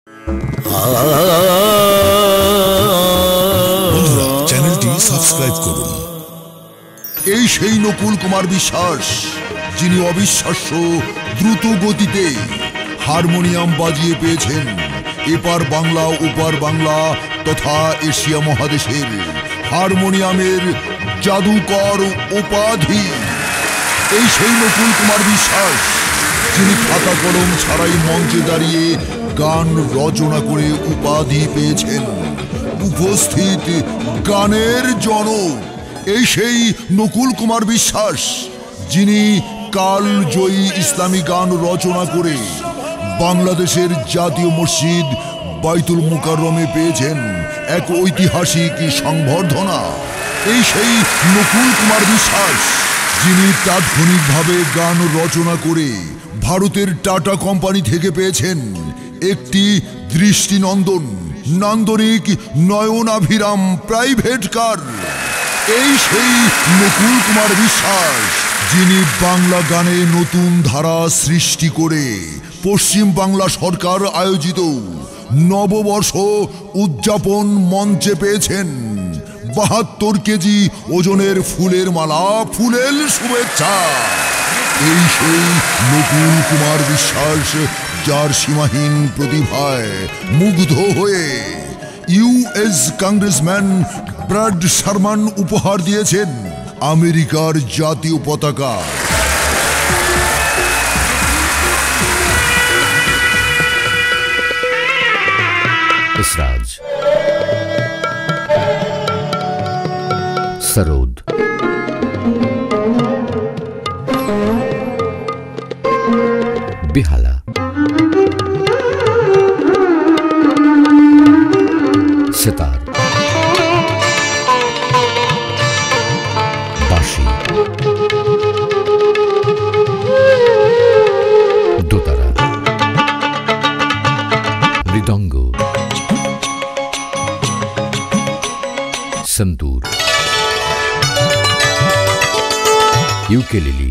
চ্যানেলটি সাবস্ক্রাইব করুন। এই সেই নকুল কুমার বিশ্বাস, যিনি অবিশ্বাস্য দ্রুত গতিতে হারমোনিয়াম বাজিয়ে পেয়েছেন এপার বাংলা ওপার বাংলা তথা এশিয়া মহাদেশের হারমোনিয়ামের জাদুকর উপাধি। এই সেই নকুল কুমার বিশ্বাস, যিনি খাতা কলম ছাড়াই মঞ্চে দাঁড়িয়ে গান রচনা করে উপাধি পেয়েছেন উপস্থিত গানের জনক। এই সেই নকুল কুমার বিশ্বাস, যিনি কালজয়ী ইসলামী গান রচনা করে বাংলাদেশের জাতীয় মসজিদ বাইতুল মুকাররমে পেয়েছেন এক ঐতিহাসিক সংবর্ধনা। এই সেই নকুল কুমার বিশ্বাস, যিনি তাৎক্ষণিকভাবে গান রচনা করে ভারতের টাটা কোম্পানি থেকে পেয়েছেন একটি দৃষ্টিনন্দন নান্দনিক নয়নাভিরাম প্রাইভেট কার। এই সেই নকুল কুমার বিশ্বাস, যিনি বাংলা গানে নতুন ধারা সৃষ্টি করে পশ্চিম বাংলা সরকার আয়োজিত নববর্ষ উদযাপন মঞ্চে পেয়েছেন ৭২ কেজি ওজনের ফুলের মালা, ফুলের শুভেচ্ছা। এই সেই নকুল কুমার বিশ্বাস, যার সীমাহীন প্রতিভায় মুগ্ধ হয়ে ইউএস কংগ্রেসম্যান ব্রাড শারমান উপহার দিয়েছেন আমেরিকার জাতীয় পতাকা। इसराज, सरोद, बिहाला, सितार, बाशी, दोतारा, mridang, santoor, ukulele,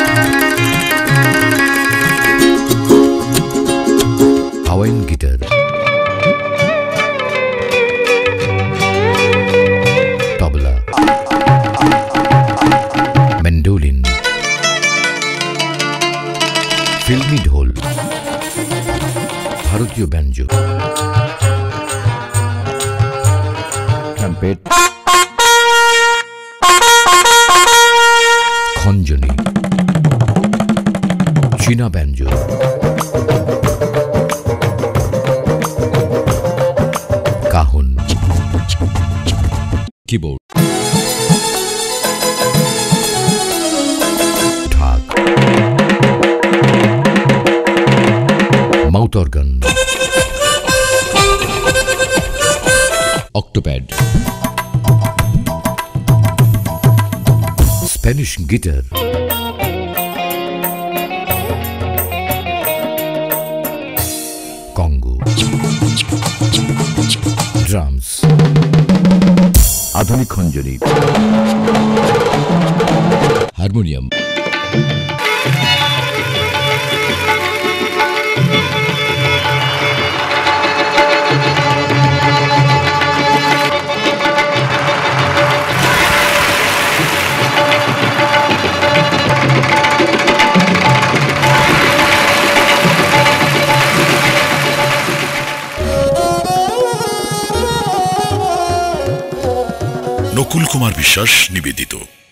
Hawaiian guitar, tabla, mandolin, फिल्मी ढोल, भारतीय बैंजो, ट्रम्पेट, खंजनी, चीना बैंजो, काहुन, कीबोर्ड, ढाक, mouth organ, octopad, Spanish guitar, conga, drums, आधुनिक खंजरी, हारमोनियम, নকুল কুমার বিশ্বাস নিবেদিত।